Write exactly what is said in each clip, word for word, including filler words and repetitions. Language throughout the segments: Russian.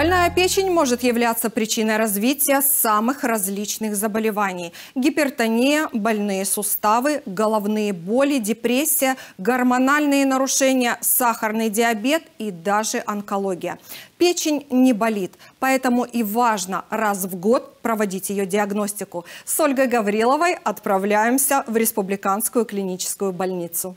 Больная печень может являться причиной развития самых различных заболеваний. Гипертония, больные суставы, головные боли, депрессия, гормональные нарушения, сахарный диабет и даже онкология. Печень не болит, поэтому и важно раз в год проводить ее диагностику. С Ольгой Гавриловой отправляемся в Республиканскую клиническую больницу.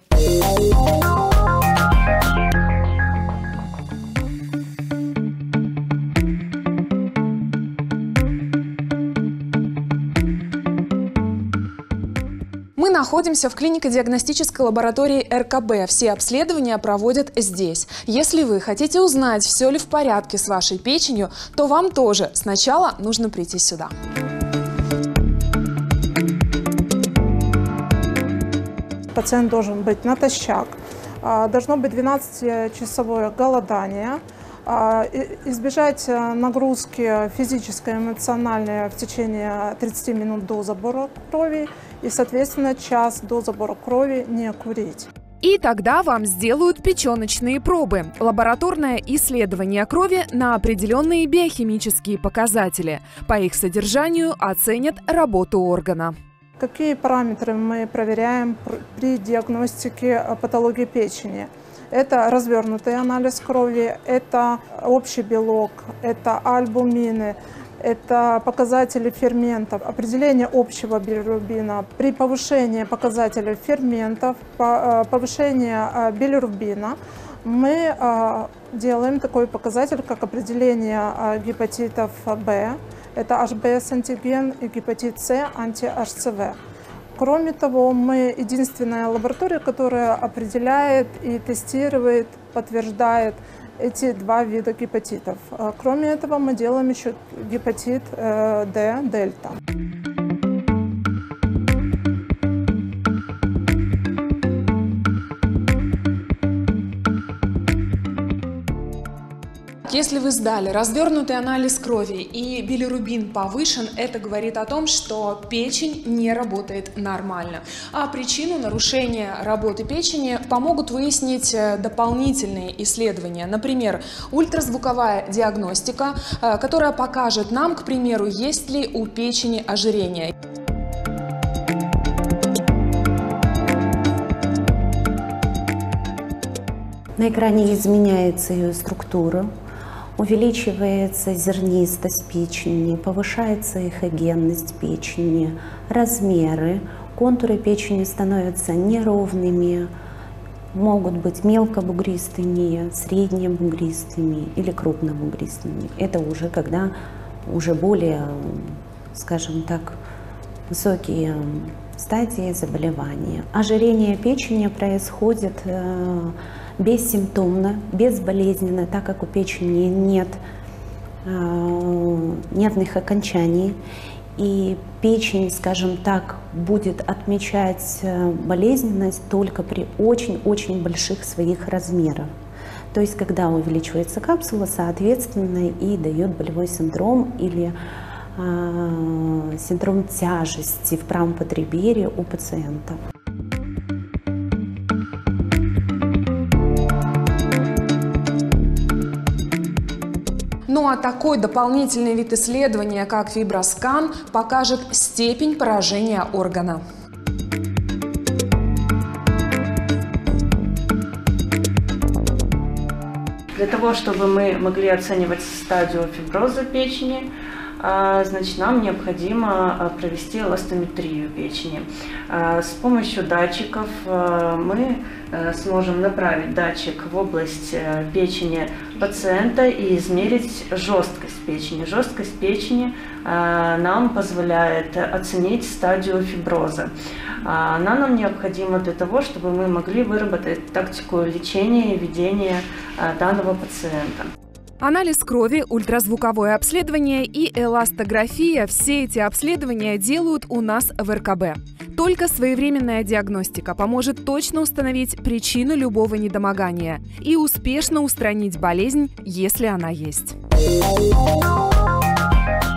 Мы находимся в клинико-диагностической лаборатории эр ка бэ. Все обследования проводят здесь. Если вы хотите узнать, все ли в порядке с вашей печенью, то вам тоже сначала нужно прийти сюда. Пациент должен быть натощак, должно быть двенадцатичасовое голодание, избежать нагрузки физической и эмоциональной в течение тридцати минут до забора крови и, соответственно, час до забора крови не курить. И тогда вам сделают печеночные пробы. Лабораторное исследование крови на определенные биохимические показатели. По их содержанию оценят работу органа. Какие параметры мы проверяем при диагностике патологии печени? Это развернутый анализ крови, это общий белок, это альбумины, это показатели ферментов, определение общего билирубина. При повышении показателей ферментов, повышении билирубина мы делаем такой показатель, как определение гепатитов Б. Это эйч би эс-антиген и гепатит С, анти-эйч си ви. Кроме того, мы единственная лаборатория, которая определяет и тестирует, подтверждает эти два вида гепатитов. Кроме этого, мы делаем еще гепатит Д, дельта. Если вы сдали развернутый анализ крови и билирубин повышен, это говорит о том, что печень не работает нормально. А причину нарушения работы печени помогут выяснить дополнительные исследования. Например, ультразвуковая диагностика, которая покажет нам, к примеру, есть ли у печени ожирение. На экране изменяется ее структура. Увеличивается зернистость печени, повышается эхогенность печени, размеры, контуры печени становятся неровными, могут быть мелкобугристыми, среднебугристыми или крупнобугристыми. Это уже когда уже более, скажем так, высокие стадии заболевания. Ожирение печени происходит бессимптомно, безболезненно, так как у печени нет э, нервных окончаний. И печень, скажем так, будет отмечать болезненность только при очень-очень больших своих размерах. То есть, когда увеличивается капсула, соответственно, и дает болевой синдром или э, синдром тяжести в правом подреберье у пациента. Ну а такой дополнительный вид исследования, как фиброскан, покажет степень поражения органа. Для того, чтобы мы могли оценивать стадию фиброза печени, значит, нам необходимо провести эластометрию печени. С помощью датчиков мы сможем направить датчик в область печени пациента и измерить жесткость печени. Жесткость печени нам позволяет оценить стадию фиброза. Она нам необходима для того, чтобы мы могли выработать тактику лечения и ведения данного пациента. Анализ крови, ультразвуковое обследование и эластография – все эти обследования делают у нас в эр ка бэ. Только своевременная диагностика поможет точно установить причину любого недомогания и успешно устранить болезнь, если она есть.